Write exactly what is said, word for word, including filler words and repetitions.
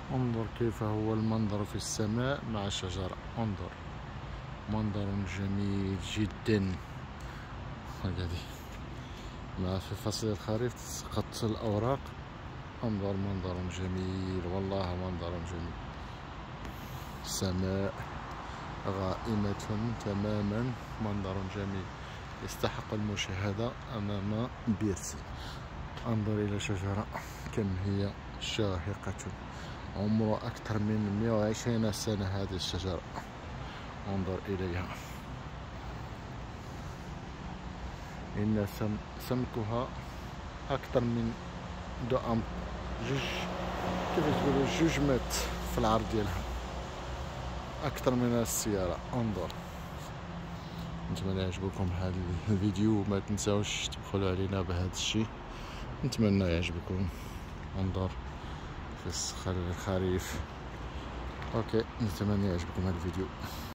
انظر كيف هو المنظر في السماء مع الشجرة. انظر، منظر جميل جدا. هكذا مع في فصل الخريف تسقط الأوراق. انظر، منظر جميل والله، منظر جميل. السماء غائمة تماما، منظر جميل يستحق المشاهدة أمام بيتي. انظر إلى شجرة كم هي شاهقة، عمرها أكثر من مئة وعشرين سنة هذه الشجرة. انظر إليها، إن سم سمكها أكثر من دو أم جوج، كيف تقولوا، جوج متر في العرض ديالها، أكثر من السيارة. انظر، نتمنى يعجبكم هذا الفيديو، وما تنساوش تبخلوا علينا بهذا الشيء، نتمنى يعجبكم. انظر في الخريف. اوكي، نتمنى يعجبكم هذا الفيديو.